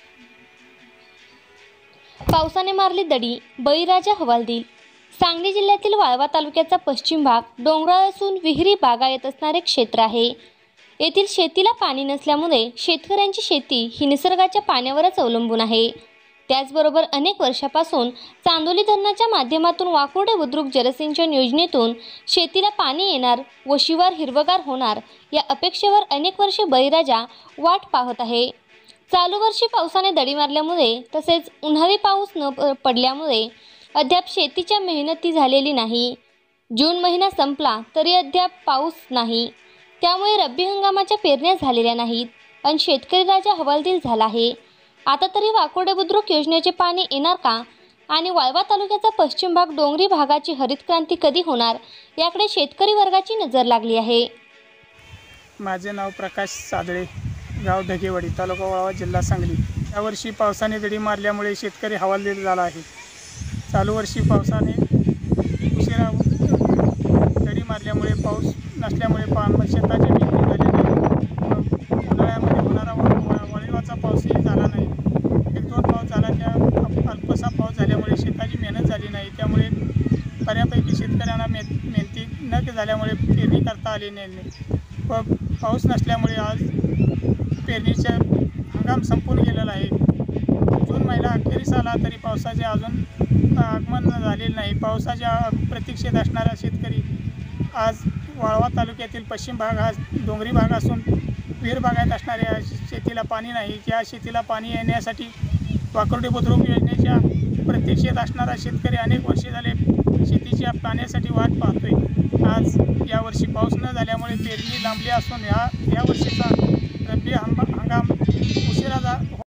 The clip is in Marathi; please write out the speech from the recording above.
पावसाने मारली दडी, बळीराजा हवालदिल। सांगली जिल्ह्यातील वाळवा तालुक्याचा पश्चिम भाग डोंगराळ असून विहिरी बागायत असणारे क्षेत्र आहे। येथील शेतीला पाणी नसल्यामुळे शेतकऱ्यांची शेती ही निसर्गाच्या पाण्यावरच अवलंबून आहे। त्याचबरोबर अनेक वर्षापासून चांदोली धरणाच्या माध्यमातून वाकुर्डे बुद्रुक जलसिंचन योजनेतून शेतीला पाणी येणार व शिवार हिरवगार होणार या अपेक्षेवर अनेक वर्षे बळीराजा वाट पाहत आहे। चालू वर्षी पावसाने दडी मारल्यामुळे तसेच उन्हाळी पाऊस न पडल्यामुळे अद्याप शेतीच्या मेहनती झालेली नाही। जून महिना संपला तरी अद्याप पाऊस नाही, त्यामुळे रब्बी हंगामाच्या पेरण्या झालेल्या नाहीत आणि शेतकरी राजा हवालदिल झाला आहे। आता तरी वाकुर्डे बुद्रुक योजनेचे पाणी येणार का आणि वाळवा तालुक्याचा पश्चिम भाग डोंगरी भागाची हरित क्रांती कधी होणार याकडे शेतकरी वर्गाची नजर लागली आहे। माझे नाव प्रकाश सादळे, गाव ढगेवाडी, तालुका वाळवा, जिल्हा सांगली। यावर्षी पावसाने दडी मारल्यामुळे शेतकरी हवालदिल झाला आहे। चालू वर्षी पावसाने उशिरा दडी मारल्यामुळे पाऊस नसल्यामुळे शेताचे पीक झाले नाही। उन्हाळ्यामध्ये होणारा वळीवाचा पाऊसही झाला नाही। एक दोन पाऊस झाला, त्या अल्पसा पाऊस झाल्यामुळे शेताची मेहनत झाली नाही। त्यामुळे बऱ्यापैकी शेतकऱ्यांना मेहनती न झाल्यामुळे पेरणी करता आली नाही व पाऊस नसल्यामुळे आज पेरणीचा हंगाम संपून गेलेला आहे। जून महिना अखेरीस आला तरी पावसाचे अजून आगमन झालेले नाही। पावसाच्या प्रतीक्षेत असणारा शेतकरी आज वाळवा तालुक्यातील पश्चिम भाग हा डोंगरी भाग असून विहीर भागात असणाऱ्या शेतीला पाणी नाही। त्या शेतीला पाणी येण्यासाठी वाकुर्डे बुद्रुक योजनेच्या प्रतीक्षेत असणारा शेतकरी अनेक वर्षे झाले शेतीच्या पाण्यासाठी वाट पाहतोय। आज यावर्षी पाऊस न झाल्यामुळे पेरणी लांबली असून या वर्षीचा रब्बी हंगाम उशिरा